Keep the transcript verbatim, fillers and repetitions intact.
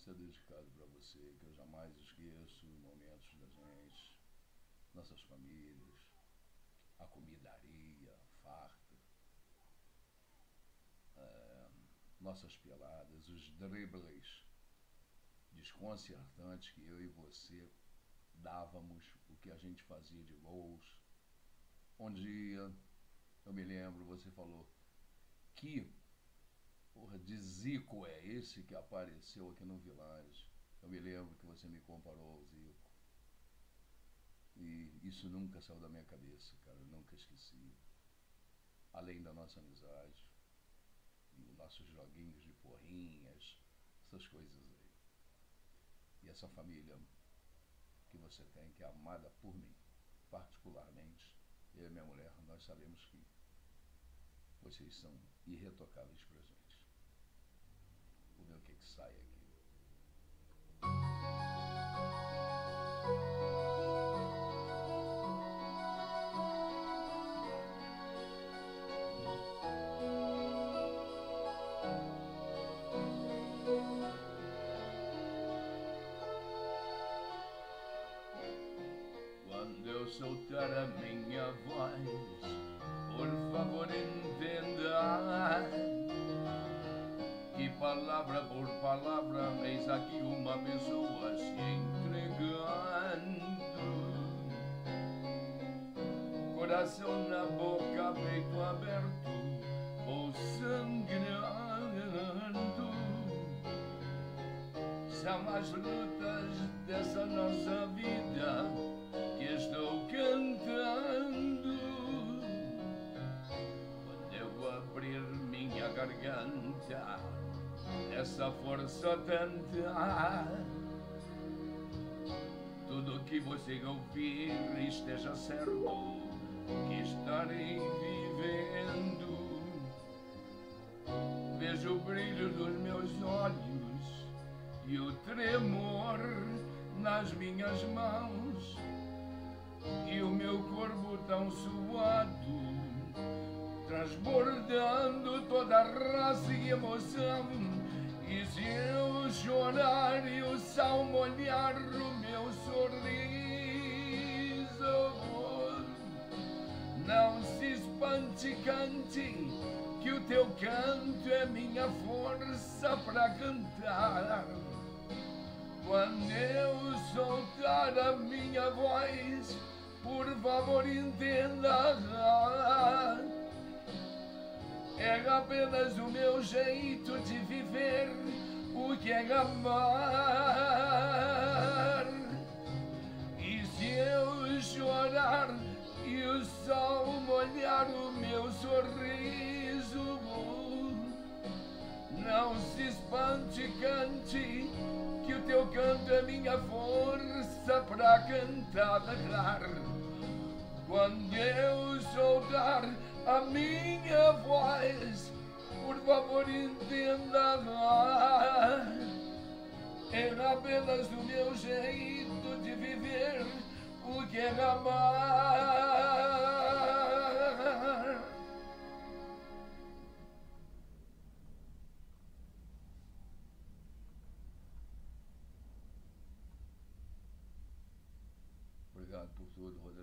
ser dedicado para você, que eu jamais esqueço momentos da gente, nossas famílias, a comidaria farta, é, nossas peladas, os dribles desconcertantes que eu e você dávamos, o que a gente fazia de gols. Um dia, eu me lembro, você falou, que porra de Zico é esse que apareceu aqui no Village? Eu me lembro que você me comparou ao Zico. E isso nunca saiu da minha cabeça, cara, eu nunca esqueci. Além da nossa amizade, e os nossos joguinhos de porrinhas, essas coisas aí. E essa família que você tem, que é amada por mim, particularmente, eu e minha mulher, nós sabemos que vocês são irretocáveis pra gente. Vou ver o que que sai aqui. Quando eu soltar a minha voz, por favor entenda que palavra por palavra eis aqui uma pessoa se entregando, coração na boca, peito aberto ou sangrando. São as lutas dessa nossa vida que estou cantando. Quando eu abrir minha garganta, essa força tanta, tudo que você ouvir esteja certo que estarei vivendo. Vejo o brilho dos meus olhos e o tremor nas minhas mãos, e o meu corpo tão suado, transbordando toda a raça e emoção. E se eu chorar e o sal molhar o meu sorriso, não se espante, cante, que o teu canto é minha força para cantar. Quando eu soltar a minha voz, por favor entenda, é apenas o meu jeito de viver o que é amar. E se eu chorar e o sol molhar o meu sorriso, não se espante, cante, que o teu canto é minha força para cantar. Quando eu soltar a minha voz, por favor entenda, é apenas o meu jeito de viver o que é amar. Obrigado por tudo, Rodrigo.